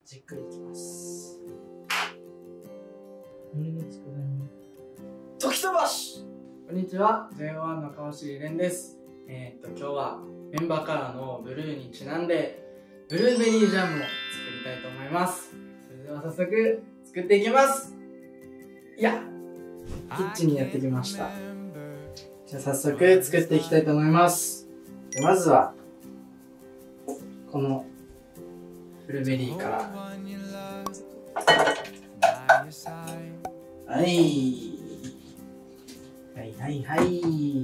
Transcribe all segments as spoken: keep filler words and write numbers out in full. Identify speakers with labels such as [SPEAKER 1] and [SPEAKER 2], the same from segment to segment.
[SPEAKER 1] じっくりいきます。森の佃煮時飛ばし。こんにちは、 ジェイオーワン の川尻蓮です。えー、っと今日はメンバーカラーのブルーにちなんでブルーベリージャムを作りたいと思います。それでは早速作っていきます。いやキッチンにやってきました。じゃあ早速作っていきたいと思います。まずはこのブルーベリーからはいはいはいはい。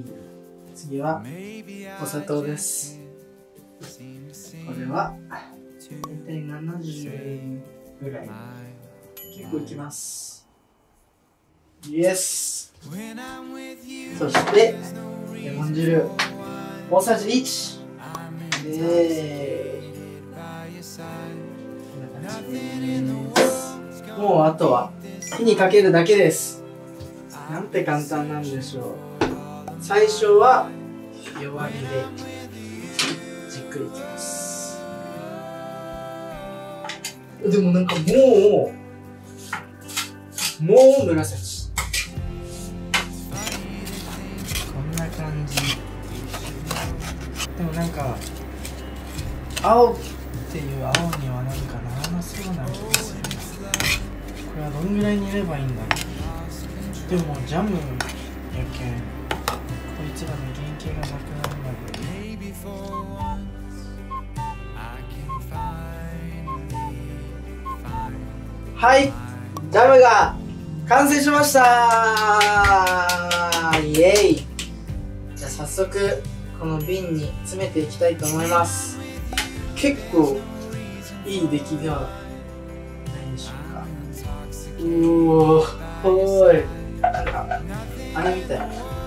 [SPEAKER 1] 次はお砂糖です。これは大体ななじゅうぐらい、結構いきます。イエス。そしてレモン汁大さじいち。でもうあとは火にかけるだけです。なんて簡単なんでしょう。最初は弱火でじっくりいきます。でもなんかもうもう紫、こんな感じ。でもなんか青っていう青にはなんかならなそうな気がする。これはどんぐらい煮ればいいんだろう。でもジャムやけんこいつらの原型がなくなるまで。はい、ジャムが完成しましたー。イエイ。じゃあ早速この瓶に詰めていきたいと思います。結構いい出来ではないでしょうか。うおー、ほーい。なんかあれみたい。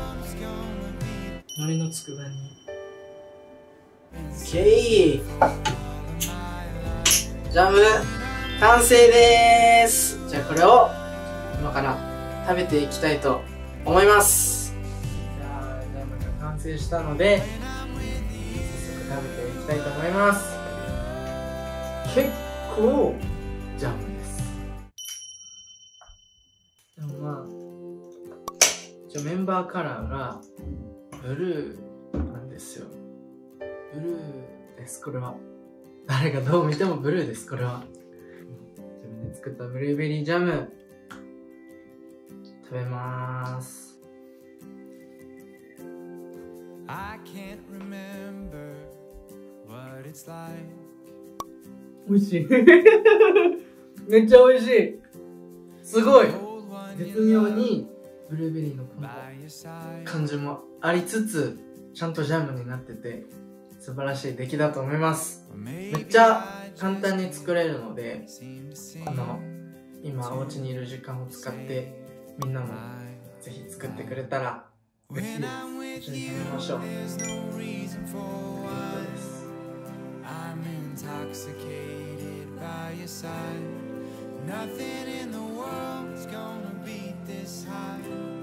[SPEAKER 1] 海苔の佃煮。オッケー。ジャム完成でーす。じゃあこれを今から食べていきたいと思います。じゃあジャムが完成したので早速食べていきたいと思います。結構ジャムです。でもまあ一応メンバーカラーがブルーなんですよ。ブルーです。これは誰がどう見てもブルーです。これは自分で作ったブルーベリージャム食べまーす。美味しいめっちゃ美味しい。すごい絶妙にブルーベリーのこの感じもありつつちゃんとジャムになってて素晴らしい出来だと思います。めっちゃ簡単に作れるので、この今お家にいる時間を使ってみんなもぜひ作ってくれたら嬉しいです。一緒に食べましょう。Nothing in the world's gonna beat this high.